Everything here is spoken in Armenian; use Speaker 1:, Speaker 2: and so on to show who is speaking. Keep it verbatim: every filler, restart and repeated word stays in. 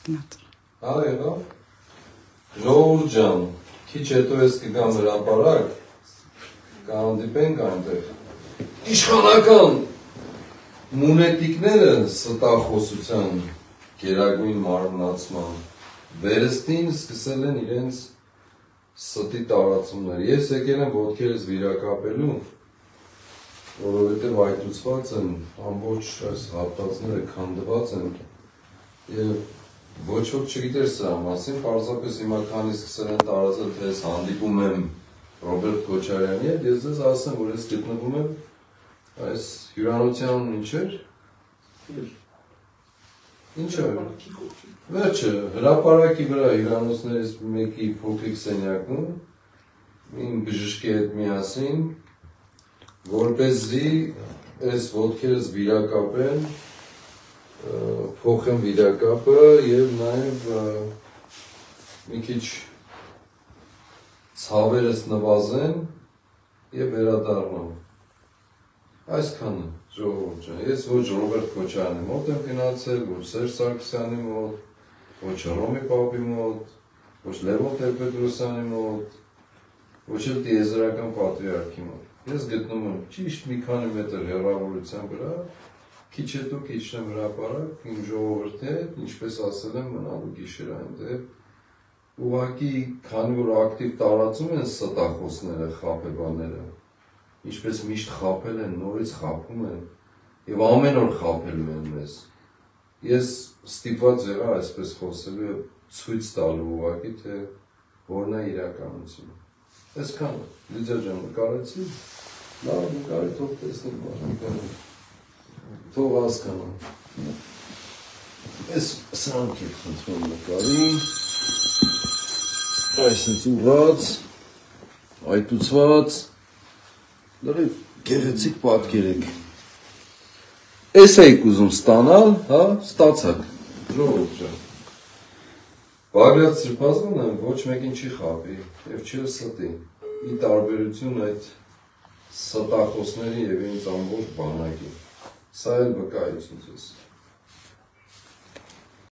Speaker 1: Հա, եղավ։ Ժողովուրդ ջան, քիչ հետո ես կգամ հրապարակ, կհանդիպենք այնտեղ։ Իշխանական մունետիկները ստախոսության գերագույն մարմնացման վերստին սկսել են իրենց ստի տարածումներ։ Ես եկել եմ ոտքերս վիրակապելու, որովհետև այտուցված են, ամբողջ այս հատվածները քանդված են և ոչ ոք չգիտեր սրա մասին, պարզապես հիմա քանի սկսել են տարածել, թե ես հանդիպում եմ Ռոբերտ Քոչարյանի հետ, ես ձեզ ասեմ, որ ես գտնվում եմ այս հյուրանոցյան ինչ էր։ Ինչ էր։ Վերջը, հրապարակի վրա հյուրանոցներից մեկի փոքրիկ սենյակում, իմ բժշկի հետ միասին, որպեսզի այս ոտքերս վիրակապեն, փոխեմ վիրակապը և նաև մի քիչ ցավերս նվազեն և վերադառնամ։ Այսքանը, ժողովուրդ ջան, ես ոչ Ռոբերտ Քոչարյանի մոտ եմ գնացել, ոչ Սերժ Սարգսյանի մոտ, ոչ Հռոմի պապի մոտ, ոչ Լևոն Տեր-Պետրոսյանի մոտ, ոչ էլ տիեզերական պատրիարքի մոտ։ Ես գտնում եմ ճիշտ մի քանի մետր հեռավորության վրա, քիչ հետո կիջնեմ հրապարակ, իմ ժողովրդի հետ, ինչպես ասել եմ, մնալու գիշեր այնտեղ, ուղղակի քանի որ ակտիվ տարածում են ստախոսները, խաբեբաները, ինչպես միշտ խաբել են, նորից խաբում են և ամեն օր խաբելու են մեզ։ Ես ստիպված եղա այսպես խոսելու և ցույց տալու ուղղակի, թե որն է իրականությունը։ Այսքանը, Լիդիա ջան, նկարեցի, լավ նկարի, թող տեսնենք մարդիկանը, թող հասկանան։ Այս սրանք եք խնդրում նկարի, այսպես ուղղած, այտուցված, լրիվ գեղեցիկ պատկեր եք։ Էս էիք ուզում ստանալ, հա, ստացաք, ժողովուրդ ջան։ Բագրատ Սրբազանը ոչ մեկին չի խաբի և չի ստի, ի տարբերություն այդ ստախոսների և ինձ ամբողջ բանակի, սա էլ վկայություն ձեզ։